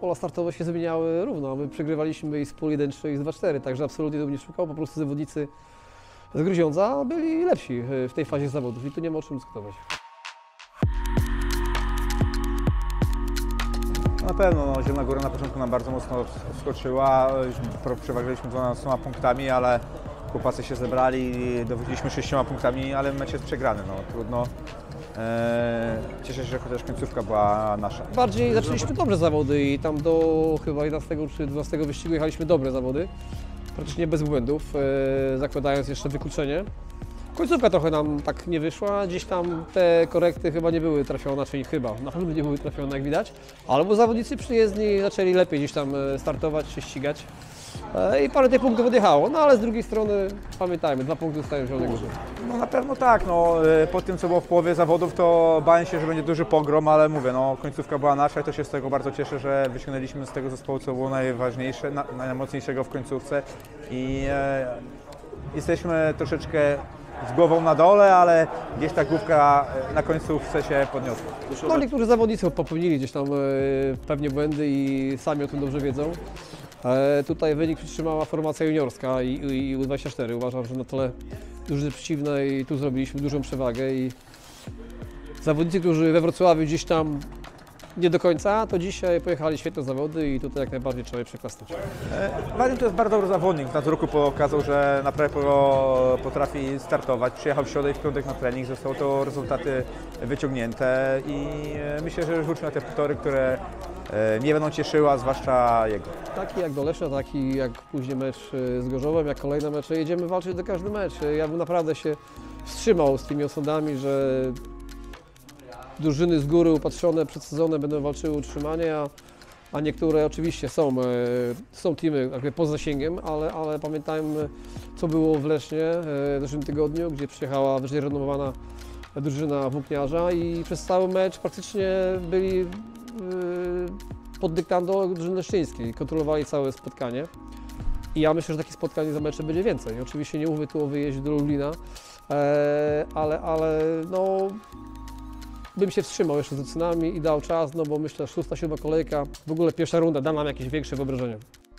pola startowe się zmieniały równo. My przegrywaliśmy i z pól 1-3 i z 2-4, także absolutnie to nie szukał. Po prostu zawodnicy z Gruziądza byli lepsi w tej fazie zawodów i tu nie ma o czym dyskutować. Na pewno no, Zielona Góra na początku nam bardzo mocno wskoczyła, przeważyliśmy 12 punktami, ale chłopacy się zebrali i dowodziliśmy 6 punktami, ale mecz jest przegrany, no trudno. Cieszę się, że chociaż końcówka była nasza. Bardziej zaczęliśmy dobre zawody i tam do chyba 11 czy 12 wyścigu jechaliśmy dobre zawody, praktycznie bez błędów, zakładając jeszcze wykluczenie. Końcówka trochę nam tak nie wyszła, gdzieś tam te korekty chyba nie były trafione, czyli chyba, na pewno nie były trafione jak widać, ale bo zawodnicy przyjezdni zaczęli lepiej gdzieś tam startować się ścigać i parę tych punktów odjechało, no ale z drugiej strony pamiętajmy, 2 punkty zostają w Zielonej Górze. No na pewno tak, no, po tym co było w połowie zawodów to bałem się, że będzie duży pogrom, ale mówię, no, końcówka była nasza i to się z tego bardzo cieszę, że wyciągnęliśmy z tego zespołu co było najważniejsze, najmocniejszego w końcówce i jesteśmy troszeczkę z głową na dole, ale gdzieś ta główka na końcówce się podniosła. No, niektórzy zawodnicy popełnili gdzieś tam pewnie błędy i sami o tym dobrze wiedzą. Tutaj wynik przytrzymała formacja juniorska i U24. Uważam, że na tle drużyny przeciwnej tu zrobiliśmy dużą przewagę i zawodnicy, którzy we Wrocławiu gdzieś tam nie do końca, to dzisiaj pojechali świetne zawody i tutaj jak najbardziej trzeba je przeklasnąć. Wadim to jest bardzo dobry zawodnik. Na roku pokazał, że naprawdę potrafi startować. Przyjechał w środę i w piątek na trening, zostały to rezultaty wyciągnięte i myślę, że wrócił na te tory, które mnie będą cieszyły, a zwłaszcza jego. Taki jak do Leszna, taki jak później mecz z Gorzowem, jak kolejne mecze, jedziemy walczyć do każdy mecz. Ja bym naprawdę się wstrzymał z tymi osądami, że drużyny z góry upatrzone przed sezonem będą walczyły o utrzymanie, a niektóre oczywiście są teamy jakby poza zasięgiem, ale pamiętajmy co było w Lesznie w zeszłym tygodniu, gdzie przyjechała wyżej renomowana drużyna włókniarza i przez cały mecz praktycznie byli pod dyktando drużyny leszczyńskiej, kontrolowali całe spotkanie. I ja myślę, że takich spotkań za mecze będzie więcej. Oczywiście nie mówię tu o wyjeździe do Lublina, ale no, bym się wstrzymał jeszcze z ocenami i dał czas, no bo myślę, że 6., 7. kolejka, w ogóle pierwsza runda da nam jakieś większe wyobrażenie.